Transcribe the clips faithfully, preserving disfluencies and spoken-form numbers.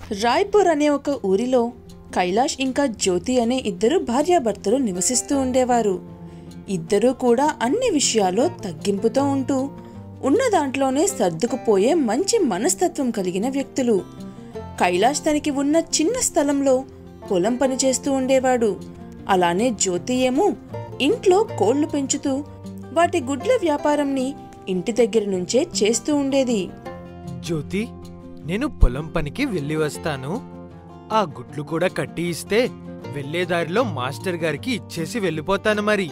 రాయ్పూర్ అనే ఒక ఊరిలో కైలాష్ ఇంకా జ్యోతి అనే ఇద్దరు భార్యాభర్తలు నివసిస్తూ ఉండేవారు. ఇద్దరూ కూడా అన్ని విషయాల్లో తగ్గింపుతో ఉంటూ ఉన్న దాంట్లోనే సర్దుకుపోయే మంచి మనస్తత్వం కలిగిన వ్యక్తులు. కైలాష్ తనకి ఉన్న చిన్న స్థలంలో పొలం పని చేస్తూ ఉండేవాడు. అలానే జ్యోతి ఏమో ఇంట్లో కోళ్లు పెంచుతూ వాటి గుడ్ల వ్యాపారంని ఇంటి దగ్గర నుంచే చేస్తూ ఉండేది. జ్యోతి, నేను పొలం పనికి వెళ్ళి వస్తాను. ఆ గుడ్లు కూడా కట్టి ఇస్తే వెళ్లేదారిలో మాస్టర్ గారికి ఇచ్చేసి వెళ్ళిపోతాను. మరి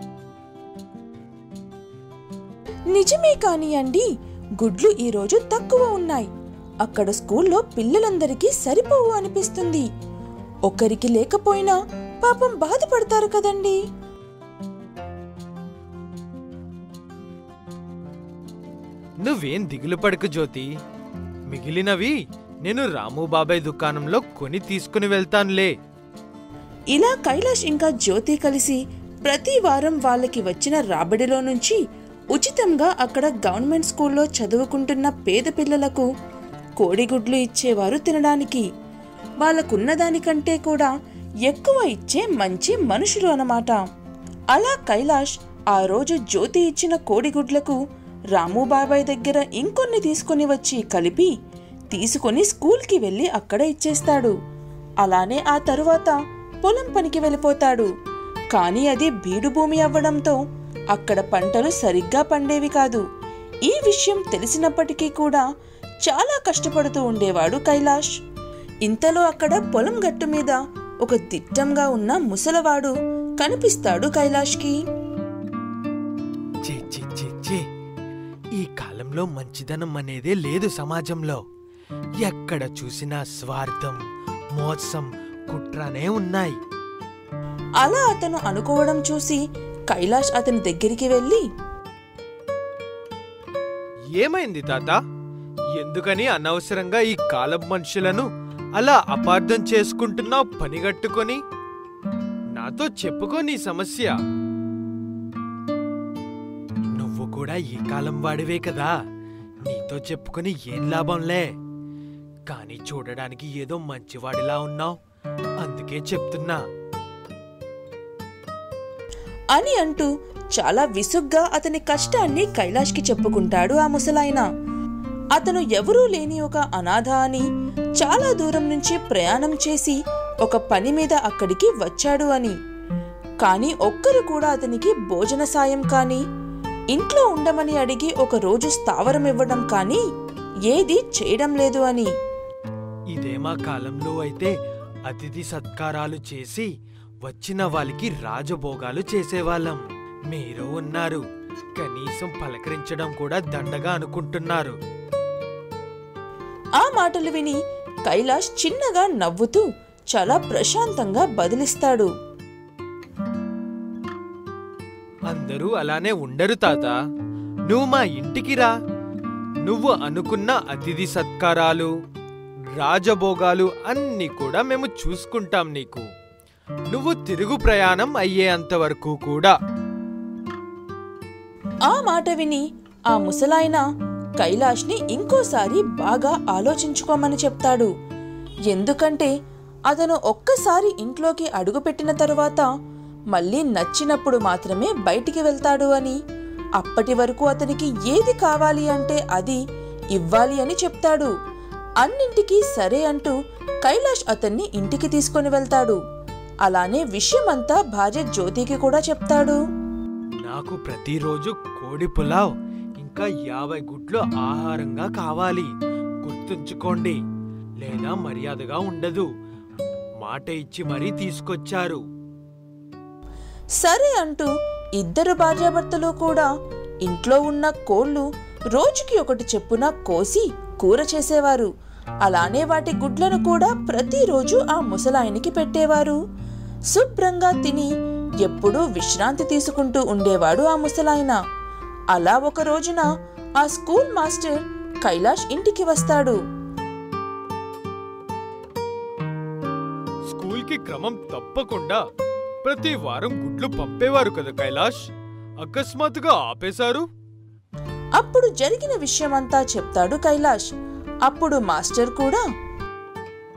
నిజమే కానియండి, గుడ్లు ఈరోజు తక్కువ ఉన్నాయి. అక్కడ స్కూల్లో పిల్లలందరికీ సరిపోవు అనిపిస్తుంది. ఒకరికి లేకపోయినా పాపం బాధపడతారు కదండి. నువ్వేం దిగులు పడకు జ్యోతి, మిగిలినవి నేను రాము బాబాయ్ దుకాణంలో కొని తీసుకుని వెళ్తానులే. ఇలా కైలాష్ ఇంకా జ్యోతి కలిసి ప్రతి వారం వాళ్ళకి వచ్చిన రాబడిలో నుంచి ఉచితంగా అక్కడ గవర్నమెంట్ స్కూల్లో చదువుకుంటున్న పేద పిల్లలకు కోడిగుడ్లు ఇచ్చేవారు తినడానికి. వాళ్ళకున్న దానికంటే కూడా ఎక్కువ ఇచ్చే మంచి మనుషులు అన్నమాట. అలా కైలాష్ ఆ రోజు జ్యోతి ఇచ్చిన కోడిగుడ్లకు రాము బాబాయ్ దగ్గర ఇంకొన్ని తీసుకుని వచ్చి కలిపి తీసుకుని స్కూల్కి వెళ్ళి అక్కడ ఇచ్చేస్తాడు. అలానే ఆ తరువాత పొలం పనికి వెళ్ళిపోతాడు. కానీ అది బీడు భూమి అవ్వడంతో అక్కడ పంటలు సరిగ్గా పండేవి కాదు. ఈ విషయం తెలిసినప్పటికీ కూడా చాలా కష్టపడుతూ ఉండేవాడు కైలాష్. ఇంతలో అక్కడ పొలం గట్టు మీద ఒక దిట్టంగా ఉన్న ముసలవాడు కనిపిస్తాడు కైలాష్కి. ఈ కాలంలో మంచిదనం అనేదే లేదు సమాజంలో. ఎక్కడ చూసినా స్వార్థం, మోసం, కుట్రనే ఉన్నాయి. అలా అతను అనుకోవడం చూసి కైలాష్ అతని దగ్గరికి వెళ్ళి, ఏమైంది తాత? ఎందుకని అనవసరంగా ఈ కాలం మనుషులను అలా అపార్థం చేసుకుంటున్నావు? పనిగట్టుకొని నాతో చెప్పుకో నీ సమస్య. నువ్వు కూడా ఈ కాలం వాడివే కదా, నీతో చెప్పుకొని ఏం లాభంలే. కానీ చూడడానికి ఏదో మంచివాడిలా ఉన్నావు, అందుకే చెప్తున్నా అని అంటూ చాలా విసుగ్గా అతని కష్టాన్ని కైలాష్కి చెప్పుకుంటాడు ఆ ముసలాయన. అతను ఎవరూ లేని ఒక అనాథ అని, చాలా దూరం నుంచి ప్రయాణం చేసి ఒక పని మీద అక్కడికి వచ్చాడు అని. కాని ఒక్కరు కూడా అతనికి భోజన సాయం కానీ, ఇంట్లో ఉండమని అడిగి ఒక రోజు స్థావరం ఇవ్వడం కానీ ఏదీ చేయడం లేదు అని. ఇదే మా కాలంలో అయితే అతిథి సత్కారాలు చేసి వచ్చిన వాళ్ళకి రాజభోగాలు చేసేవాళ్ళం. మీరు ఉన్నారు, కనీసం పలకరించడం కూడా దండగా అనుకుంటున్నారు. ఆ మాటలు విని కైలాష్ చిన్నగా నవ్వుతూ చాలా ప్రశాంతంగా బదిలిస్తాడు. అందరూ అలానే ఉండరు తాత. నువ్వు మా ఇంటికి రా. నువ్వు అనుకున్న అతిథి సత్కారాలు, రాజభోగాలు అన్ని కూడా మేము చూసుకుంటాం నీకు. నువ్వు తిరుగు ప్రయాణం అయ్యేంతవరకు కూడా. ఆ మాట విని ఆ ముసలాయన కైలాష్ని ఇంకోసారి బాగా ఆలోచించుకోమని చెప్తాడు. ఎందుకంటే అతను ఒక్కసారి ఇంట్లోకి అడుగుపెట్టిన తరువాత మళ్ళీ నచ్చినప్పుడు మాత్రమే బయటికి వెళ్తాడు అని, అప్పటి వరకు అతనికి ఏది కావాలి అంటే అది ఇవ్వాలి అని చెప్తాడు. అన్నింటికీ సరే అంటూ కైలాష్ అతన్ని ఇంటికి తీసుకుని వెళ్తాడు. అలానే విషయమంతా భార్య జ్యోతికి కూడా చెప్తాడు. నాకు ప్రతిరోజు కోడి పులావ్ ఇంకా యాభై గుడ్లు ఆహారంగా కావాలి, గుర్తుంచుకోండి, లేదా మర్యాదగా ఉండదు. మాట ఇచ్చి మరీ తీసుకొచ్చారు. సరే అంటూ ఇద్దరు భార్యాభర్తలు కూడా ఇంట్లో ఉన్న కోళ్లు రోజుకి ఒకటి చెప్పున కోసి కూర చేసేవారు. అలానే వాటి గుడ్లను కూడా ప్రతిరోజు ఆ ముసలాయనికి పెట్టేవారు. శుభ్రంగా తిని ఎప్పుడూ విశ్రాంతి తీసుకుంటూ ఉండేవాడు ఆ ముసలాయన. అలా ఒక రోజున ఆ స్కూల్ మాస్టర్ కైలాష్ ఇంటికి వస్తాడు. స్కూల్కి క్రమం తప్పకుండా ప్రతి వారం గుడ్లు పంపేవారు కదా కైలాష్, అకస్మాత్తుగా ఆపేశారు. అప్పుడు జరిగిన విషయమంతా చెప్తాడు కైలాష్. అప్పుడు మాస్టర్ కూడా,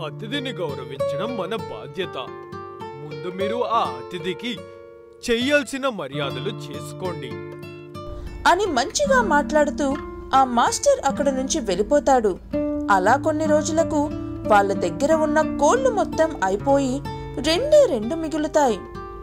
అతిథిని గౌరవించడం మన బాధ్యత. ముందు మీరు ఆ అతిథికి చెయ్యాల్సిన మర్యాదలు చేసుకోండి అని మంచిగా మాట్లాడుతూ ఆ మాస్టర్ అక్కడ నుంచి వెళ్ళిపోతాడు. అలా కొన్ని రోజులకు వాళ్ళ దగ్గర ఉన్న కోళ్లు మొత్తం అయిపోయి రెండే రెండు మిగులుతాయి.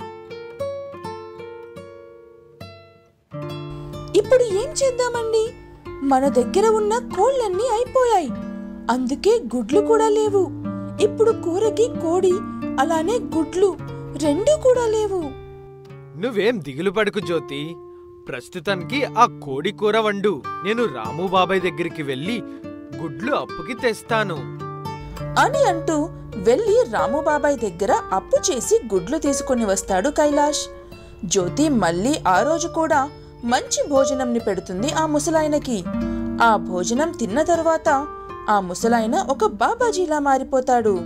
ఇప్పుడు ఏం చేద్దామండి? మన దగ్గర ఉన్న కోళ్ళన్నీ అయిపోయాయి, అందుకే గుడ్లు కూడా లేవు. ఇప్పుడు కూరకి కోడి అలానే గుడ్లు రెండు కూడా లేవు. నువ్వేం దిగులు పడకు జ్యోతి, ప్రస్తుతానికి ఆ కోడి కూర వండు. నేను రాము బాబాయ్ దగ్గరికి వెళ్ళి గుడ్లు అప్పుకి తెస్తాను అని అంటూ వెళ్ళి రాముబాబాయ్ దగ్గర అప్పు చేసి గుడ్లు తీసుకుని వస్తాడు కైలాష్. జ్యోతి మళ్ళీ ఆ రోజు కూడా మంచి భోజనంని పెడుతుంది ఆ ముసలాయనకి. ఆ భోజనం తిన్న తరువాత ఆ ముసలాయన ఒక బాబాజీలా మారిపోతాడు.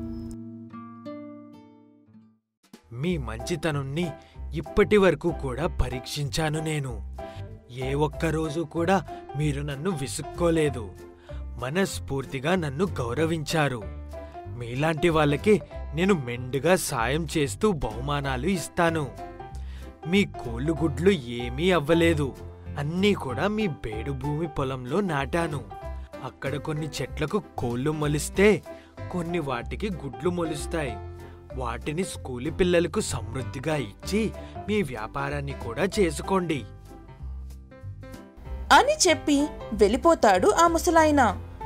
మీ మంచితనాన్ని ఇప్పటి వరకు కూడా పరీక్షించాను నేను. ఏ ఒక్కరోజు కూడా మీరు నన్ను విసుక్కోలేదు, మనస్ఫూర్తిగా నన్ను గౌరవించారు. మీలాంటి వాళ్ళకి నేను మెండుగా సాయం చేస్తూ బహుమానాలు ఇస్తాను. మీ కోళ్ళు గుడ్లు ఏమీ అవ్వలేదు, అన్నీ కూడా మీ బేడు భూమి పొలంలో నాటాను. అక్కడ కొన్ని చెట్లకు కోళ్ళు మొలిస్తే కొన్ని వాటికి గుడ్లు మొలుస్తాయి. వాటిని స్కూలు పిల్లలకు సమృద్ధిగా ఇచ్చి మీ వ్యాపారాన్ని కూడా చేసుకోండి అని చెప్పి వెళ్ళిపోతాడు ఆ ముసలాయన.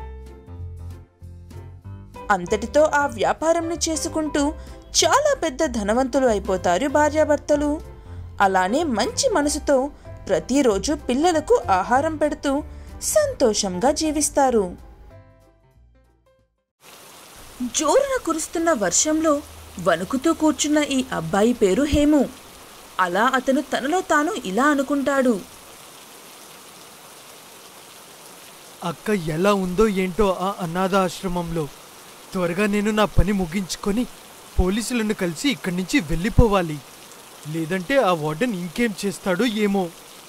అంతటితో ఆ వ్యాపారంని చేసుకుంటూ చాలా పెద్ద ధనవంతులు అయిపోతారు భార్యాభర్తలు. అలానే మంచి మనసుతో ప్రతిరోజు పిల్లలకు ఆహారం పెడుతూ సంతోషంగా జీవిస్తారు. జోరున కురుస్తున్న వర్షంలో వణుకుతూ కూర్చున్న ఈ అబ్బాయి పేరు హేము. అలా అతను తనలో తాను ఇలా అనుకుంటాడు, అక్క ఎలా ఉందో ఏంటో ఆ అనాథాశ్రమంలో. త్వరగా నేను నా పని ముగించుకొని పోలీసులను కలిసి ఇక్కడి నుంచి వెళ్ళిపోవాలి, లేదంటే ఆ వార్డెన్ ఇంకేం చేస్తాడో ఏమో.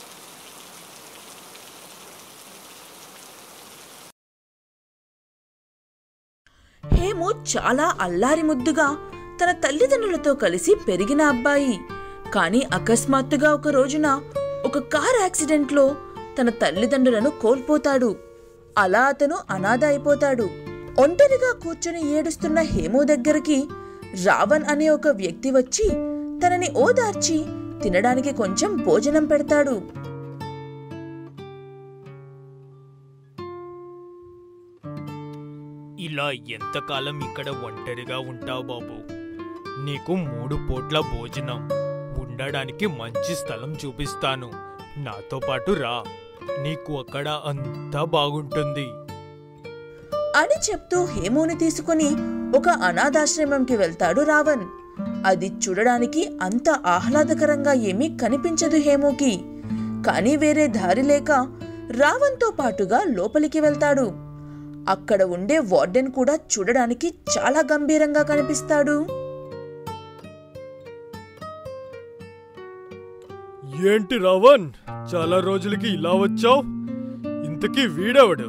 హేము చాలా అల్లారి ముద్దుగా తన తల్లిదండ్రులతో కలిసి పెరిగిన అబ్బాయి. కానీ అకస్మాత్తుగా ఒక రోజున ఒక కార్ యాక్సిడెంట్లో తన తల్లిదండ్రులను కోల్పోతాడు. అలా అతను అనాథ అయిపోతాడు. ఒంటరిగా కూర్చుని ఏడుస్తున్న హేము దగ్గరికి రావణ్ అనే ఒక వ్యక్తి వచ్చి తనని ఓదార్చి తినడానికి కొంచెం భోజనం పెడతాడు. ఇలా ఎంతకాలం ఇక్కడ ఒంటరిగా ఉంటావు బాబు? నీకు మూడు పూట్ల భోజనం, ఉండడానికి మంచి స్థలం చూపిస్తాను. నాతో పాటు రా, నీకు అక్కడ అంతా బాగుంటుంది అని చెప్తూ హేముని తీసుకుని ఒక అనాథాశ్రమంకి వెళ్తాడు రావణ్. అది చూడడానికి అంత ఆహ్లాదకరంగా ఏమీ కనిపించదు హేముకి. కానీ వేరే దారి లేక రావణ్తో పాటుగా లోపలికి వెళ్తాడు. అక్కడ ఉండే వార్డెన్ కూడా చూడడానికి చాలా గంభీరంగా కనిపిస్తాడు. ఏంటి రావణ్, చాలా రోజులకి ఇలా వచ్చావు? ఇంతకీ వీడెవడు?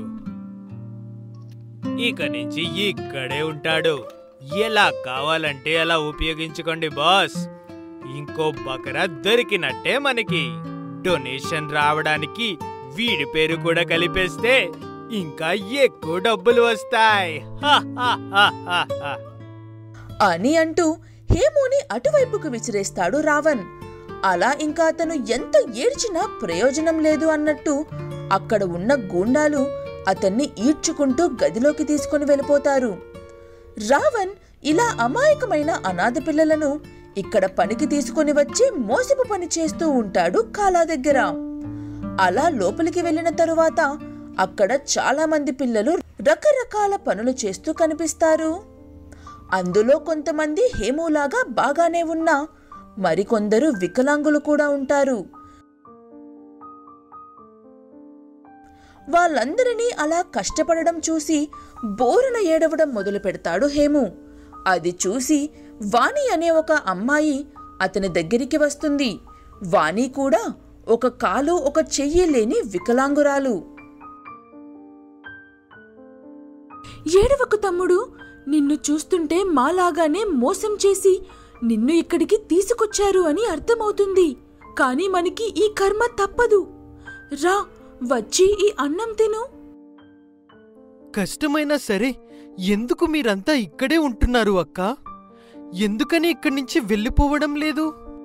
ఇక నుంచి ఇక్కడే ఉంటాడు. ఎలా కావాలంటే అలా ఉపయోగించుకోండి బాస్. ఇంకో బకరా దొరికినట్టే మనకి. డొనేషన్ రావడానికి వీడి పేరు కూడా కలిపేస్తే ఇంకా ఎక్కువ డబ్బులు వస్తాయి అని అంటూ హేముని అటువైపుకు విసిరేస్తాడు రావణ్. అలా ఇంకా అతను ఎంత ఏడ్చినా ప్రయోజనం లేదు అన్నట్టు అక్కడ ఉన్న గూండాలు అతన్ని ఈడ్చుకుంటూ గదిలోకి తీసుకుని వెళ్ళిపోతారు. రావణ్ ఇలా అమాయకమైన అనాథ పిల్లలను ఇక్కడ పనికి తీసుకుని వచ్చి మోసపు పని చేస్తూ ఉంటాడు కాలా దగ్గర. అలా లోపలికి వెళ్ళిన తరువాత అక్కడ చాలా మంది పిల్లలు రకరకాల పనులు చేస్తూ కనిపిస్తారు. అందులో కొంతమంది హేములాగా బాగానే ఉన్నా మరికొందరు వికలాంగులు కూడా ఉంటారు. వాళ్ళందరినీ అలా కష్టపడడం చూసి బోరున ఏడవడం మొదలు పెడతాడు హేము. అది చూసి వాణి అనే ఒక అమ్మాయి అతని దగ్గరికి వస్తుంది. వాణి కూడా ఒక కాలు ఒక చెయ్యి లేని వికలాంగురాలు. ఏడవకు తమ్ముడు, నిన్ను చూస్తుంటే మాలాగానే మోసం చేసి నిన్ను ఇక్కడికి తీసుకొచ్చారు అని అర్థమవుతుంది. కాని మనకి ఈ కర్మ తప్పదు. రా, వచ్చి ఈ అన్నం తిను. కష్టమైనా సరే ఎందుకు మీరంతా ఇక్కడే ఉంటున్నారు అక్క? ఎందుకని ఇక్కడి నుంచి వెళ్ళిపోవడం లేదు?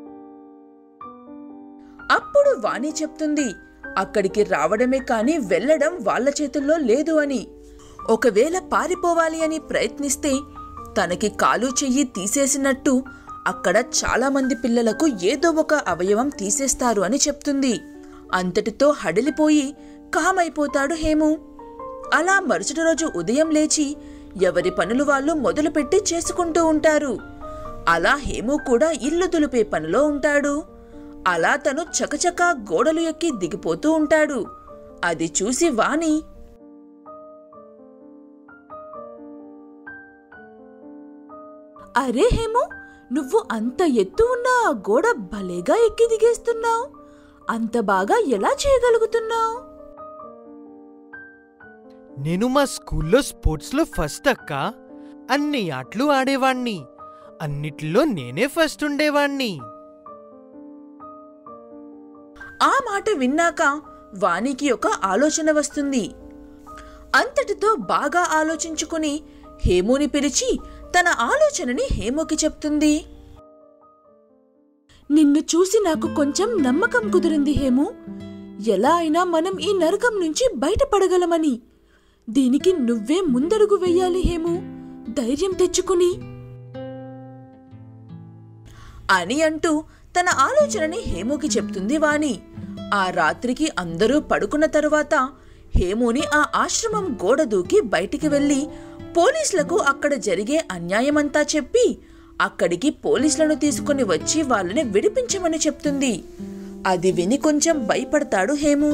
అప్పుడు వాణి చెప్తుంది, అక్కడికి రావడమే కాని వెళ్లడం వాళ్ల చేతుల్లో లేదు అని. ఒకవేళ పారిపోవాలి అని ప్రయత్నిస్తే తనకి కాలు చెయ్యి తీసేసినట్టు అక్కడ చాలా మంది పిల్లలకు ఏదో ఒక అవయవం తీసేస్తారు అని చెప్తుంది. అంతటితో హడలిపోయి కామైపోతాడు హేము. అలా మరుసటి రోజు ఉదయం లేచి ఎవరి పనులు వాళ్ళు మొదలుపెట్టి చేసుకుంటూ ఉంటారు. అలా హేము కూడా ఇల్లు దులిపే పనిలో ఉంటాడు. అలా తను చకచకా గోడలు ఎక్కి దిగిపోతూ ఉంటాడు. అది చూసి వాణి, అరే హేము, నువ్వు అంత ఎత్తు ఉన్న ఆ గోడ భలేగా ఎక్కి దిగేస్తున్నావు. అంత బాగా ఎలా చేయగలుగుతున్నావు? నేను మా స్కూల్లో స్పోర్ట్స్లో ఫస్ట్ అక్క. అన్ని ఆటలు ఆడేవాణ్ణి. అన్నిట్లో నేనే ఫస్ట్ ఉండేవాణ్ణి. ఆ మాట విన్నాక వానికి ఒక ఆలోచన వస్తుంది. అంతటితో బాగా ఆలోచించుకుని హేముని పిలిచి తన ఆలోచనని హేముకి చెప్తుంది. నిన్ను చూసి నాకు కొంచెం నమ్మకం కుదిరింది హేము. ఎలా అయినా మనం ఈ నరకం నుంచి బయటపడగలమని. దీనికి నువ్వే ముందడుగు వెయ్యాలి హేము, ధైర్యం తెచ్చుకుని అని అంటూ తన ఆలోచనని హేముకి చెప్తుంది వాణి. ఆ రాత్రికి అందరూ పడుకున్న తరువాత హేముని ఆ ఆశ్రమం గోడ దూకి బయటికి వెళ్లి పోలీసులకు అక్కడ జరిగే అన్యాయమంతా చెప్పి అక్కడికి పోలీసులను తీసుకుని వచ్చి వాళ్ళని విడిపించమని చెప్తుంది. అది విని కొంచెం భయపడతాడు హేము.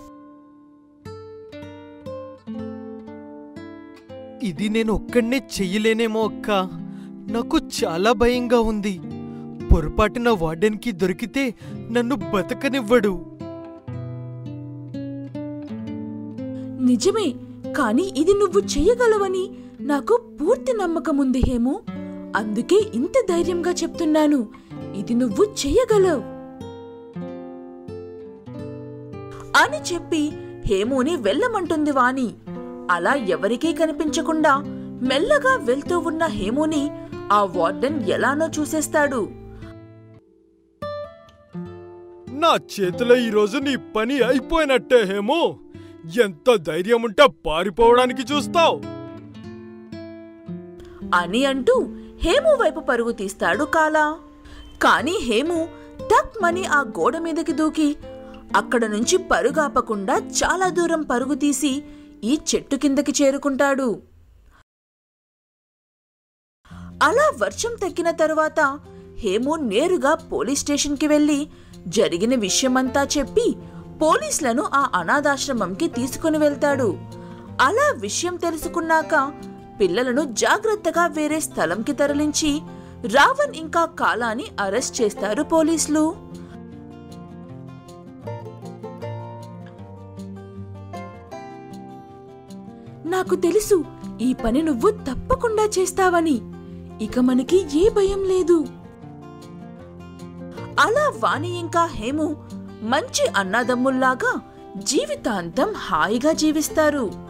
ఇది నేను ఒక్కడనే చెయ్యలేనేమో అక్క. నాకు చాలా భయంగా ఉంది. పొరపాటున వార్డెన్కి దొరికితే నన్ను బతకనివ్వడు. నిజమే, కాని ఇది నువ్వు చెయ్యగలవని నాకు పూర్తి నమ్మకముంది హేము. అందుకే ఇంత ధైర్యంగా చెప్తున్నాను. ఇది నువ్వు చెయ్యగలవు అని చెప్పి హేముని వెళ్ళమంటుంది వాణి. అలా ఎవరికీ కనిపించకుండా మెల్లగా వెళ్తూ ఉన్న హేముని ఆ వార్డెన్ ఎలానో చూసేస్తాడు. నా చేతిలో ఈరోజు నీ పని అయిపోయినట్టే హేము. ఎంత ధైర్యం ఉంటే పారిపోవడానికి చూస్తావు అని అంటూ హేము వైపు పరుగు తీస్తాడు కాలా. కాని హేము టక్ మని ఆ గోడ మీదకి దూకి అక్కడ నుంచి పరుగాపకుండా చాలా దూరం పరుగు తీసి ఈ చెట్టు కిందకి చేరుకుంటాడు. అలా వర్షం తగ్గిన తరువాత హేము నేరుగా పోలీస్ స్టేషన్కి వెళ్లి జరిగిన విషయమంతా చెప్పి పోలీసులను ఆ అనాథాశ్రమంకి తీసుకుని వెళ్తాడు. అలా విషయం తెలుసుకున్నాక పిల్లలను జాగ్రత్తగా వేరే స్థలంకి తరలించి రావణ్ ఇంకా కాలాని అరెస్ట్ చేస్తారు పోలీసులు. నాకు తెలుసు ఈ పని నువ్వు తప్పకుండా చేస్తావని. ఇక మనకి ఏ భయం లేదు. అలా వాణి ఇంకా హేము మంచి అన్నదమ్ముల్లాగా జీవితాంతం హాయిగా జీవిస్తారు.